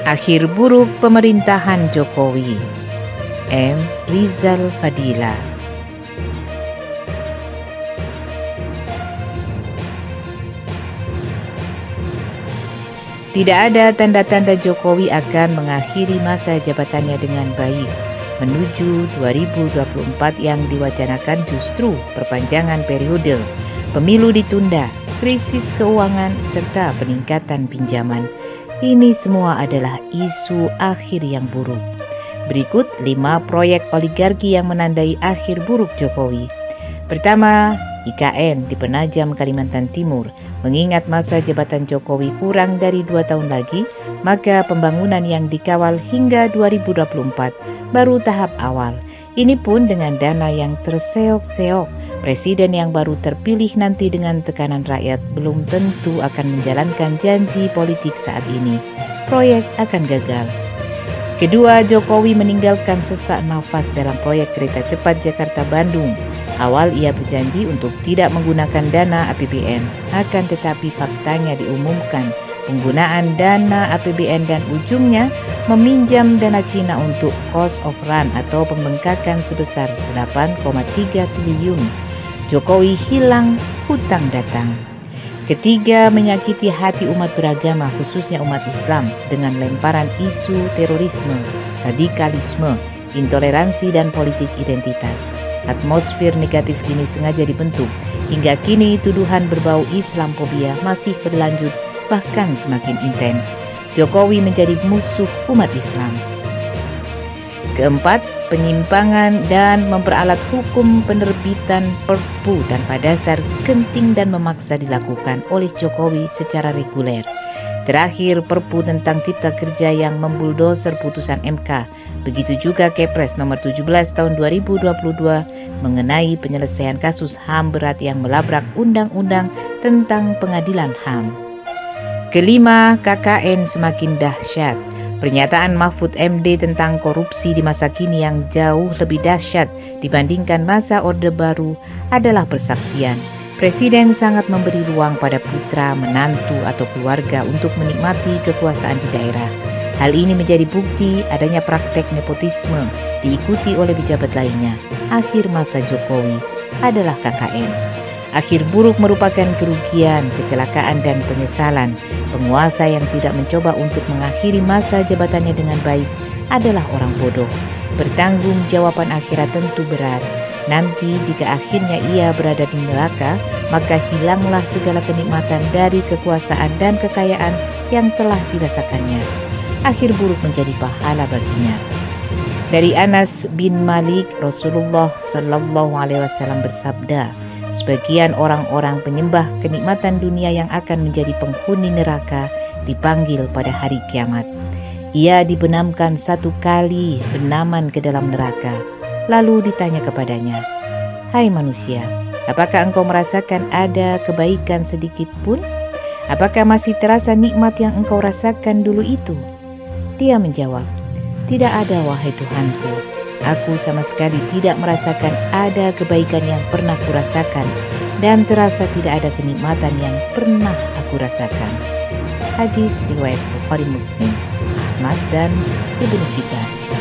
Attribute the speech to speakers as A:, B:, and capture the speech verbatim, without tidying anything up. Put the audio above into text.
A: Akhir buruk pemerintahan Jokowi. M. Rizal Fadila. Tidak ada tanda-tanda Jokowi akan mengakhiri masa jabatannya dengan baik. Menuju dua ribu dua puluh empat yang diwacanakan justru perpanjangan periode, pemilu ditunda, krisis keuangan, serta peningkatan pinjaman. Ini semua adalah isu akhir yang buruk. Berikut lima proyek oligarki yang menandai akhir buruk Jokowi. Pertama, I K N di Penajam, Kalimantan Timur. Mengingat masa jabatan Jokowi kurang dari dua tahun lagi, maka pembangunan yang dikawal hingga dua ribu dua puluh empat baru tahap awal. Ini pun dengan dana yang terseok-seok. Presiden yang baru terpilih nanti dengan tekanan rakyat belum tentu akan menjalankan janji politik saat ini. Proyek akan gagal. Kedua, Jokowi meninggalkan sesak nafas dalam proyek kereta cepat Jakarta-Bandung. Awal ia berjanji untuk tidak menggunakan dana A P B N, akan tetapi faktanya diumumkan penggunaan dana A P B N dan ujungnya meminjam dana Cina untuk cost of run atau pembengkakan sebesar delapan koma tiga triliun. Jokowi hilang, hutang datang. Ketiga, menyakiti hati umat beragama khususnya umat Islam dengan lemparan isu terorisme, radikalisme, intoleransi dan politik identitas. Atmosfer negatif ini sengaja dibentuk. Hingga kini tuduhan berbau Islamophobia masih berlanjut bahkan semakin intens. Jokowi menjadi musuh umat Islam. Keempat, penyimpangan dan memperalat hukum penerbitan Perpu tanpa dasar genting dan memaksa dilakukan oleh Jokowi secara reguler. Terakhir, Perpu tentang Cipta Kerja yang membuldoser putusan M K. Begitu juga Kepres nomor tujuh belas tahun dua ribu dua puluh dua mengenai penyelesaian kasus H A M berat yang melabrak undang-undang tentang pengadilan H A M. Kelima, K K N semakin dahsyat. Pernyataan Mahfud M D tentang korupsi di masa kini yang jauh lebih dahsyat dibandingkan masa Orde Baru adalah persaksian. Presiden sangat memberi ruang pada putra, menantu, atau keluarga untuk menikmati kekuasaan di daerah. Hal ini menjadi bukti adanya praktek nepotisme diikuti oleh pejabat lainnya. Akhir masa Jokowi adalah K K N. Akhir buruk merupakan kerugian, kecelakaan, dan penyesalan. Penguasa yang tidak mencoba untuk mengakhiri masa jabatannya dengan baik adalah orang bodoh. Bertanggung jawaban akhirat tentu berat. Nanti jika akhirnya ia berada di neraka, maka hilanglah segala kenikmatan dari kekuasaan dan kekayaan yang telah dirasakannya. Akhir buruk menjadi pahala baginya. Dari Anas bin Malik, Rasulullah Shallallahu Alaihi Wasallam bersabda, sebagian orang-orang penyembah kenikmatan dunia yang akan menjadi penghuni neraka dipanggil pada hari kiamat. Ia dibenamkan satu kali benaman ke dalam neraka. Lalu ditanya kepadanya, "Hai manusia, apakah engkau merasakan ada kebaikan sedikit pun? Apakah masih terasa nikmat yang engkau rasakan dulu itu?" Dia menjawab, "Tidak ada wahai Tuhanku. Aku sama sekali tidak merasakan ada kebaikan yang pernah kurasakan dan terasa tidak ada kenikmatan yang pernah aku rasakan." Hadis riwayat Bukhari Muslim, Ahmad dan Ibnu Hibban.